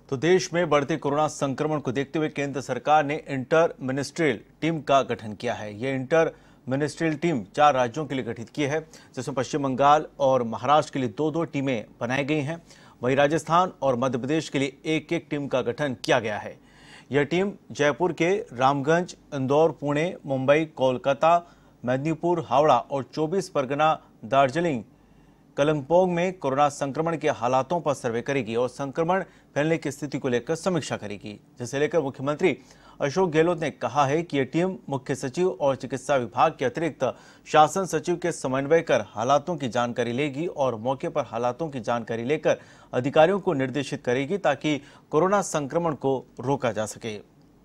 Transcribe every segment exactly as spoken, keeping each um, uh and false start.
तो देश में बढ़ते कोरोना संक्रमण को देखते हुए केंद्र सरकार ने इंटर मिनिस्ट्रियल टीम का गठन किया है। ये इंटर मिनिस्ट्रियल टीम चार राज्यों के लिए गठित की है, जिसमें पश्चिम बंगाल और महाराष्ट्र के लिए दो दो टीमें बनाई गई हैं। वहीं राजस्थान और मध्य प्रदेश के लिए एक एक टीम का गठन किया गया है। यह टीम जयपुर के रामगंज, इंदौर, पुणे, मुंबई, कोलकाता, मेदिनीपुर, हावड़ा और चौबीस परगना, दार्जिलिंग, कलिम्पोंग में कोरोना संक्रमण के हालातों पर सर्वे करेगी और संक्रमण फैलने की स्थिति को लेकर समीक्षा करेगी, जिसे लेकर मुख्यमंत्री अशोक गहलोत ने कहा है कि यह टीम मुख्य सचिव और चिकित्सा विभाग के अतिरिक्त शासन सचिव के समन्वय कर हालातों की जानकारी लेगी और मौके पर हालातों की जानकारी लेकर अधिकारियों को निर्देशित करेगी ताकि कोरोना संक्रमण को रोका जा सके।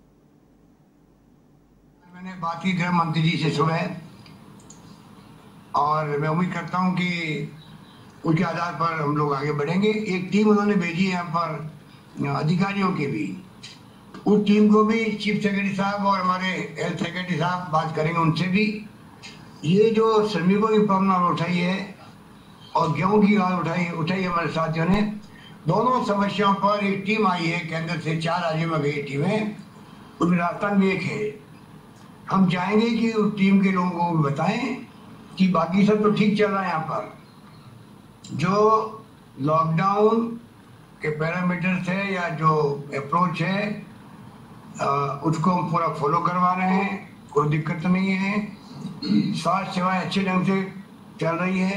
मैंने बात की गृह मंत्री जी से सुबह और मैं उम्मीद करता हूं कि उसके आधार पर हम लोग आगे बढ़ेंगे। एक टीम उन्होंने भेजी है यहाँ पर अधिकारियों की भी, उस टीम को भी चीफ सेक्रेटरी साहब और हमारे हेल्थ सेक्रेटरी साहब बात करेंगे उनसे भी। ये जो श्रमिकों की प्रॉब्लम उठाई है और गेहूं की बात उठाई उठाई हमारे साथियों ने, दोनों समस्याओं पर एक टीम आई है केंद्र से। चार राज्यों में गई टीमें, उसमें राजस्थान भी एक है। हम चाहेंगे कि उस टीम के लोगों को बताएं कि बाकी सब तो ठीक चल रहा है, यहाँ पर जो लॉकडाउन के पैरामीटर्स है या जो अप्रोच है आ, उसको हम पूरा फॉलो करवा रहे हैं, कोई दिक्कत नहीं है। स्वास्थ्य सेवाएं अच्छे ढंग से चल रही है।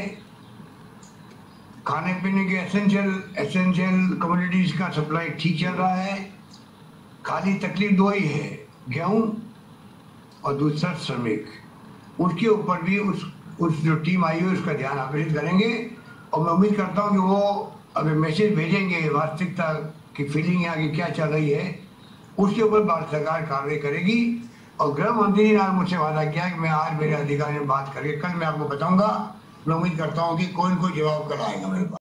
खाने पीने के एसेंशियल एसेंशियल कमोडिटीज का सप्लाई ठीक चल रहा है। खाली तकलीफ दो ही है, गेहूं और दूसरा श्रमिक। उसके ऊपर भी उस उस जो टीम आई है उसका ध्यान आकर्षित करेंगे और मैं उम्मीद करता हूं कि वो अगर मैसेज भेजेंगे वास्तविकता की फीलिंग यहाँ की क्या चल रही है, उसके ऊपर भारत सरकार कार्रवाई करेगी। और गृह मंत्री ने आज मुझसे वादा किया कि मैं आज मेरे अधिकारी से बात करके कल मैं आपको बताऊंगा। मैं उम्मीद करता हूँ कि कोई न कोई जवाब कल आएगा मेरे पास।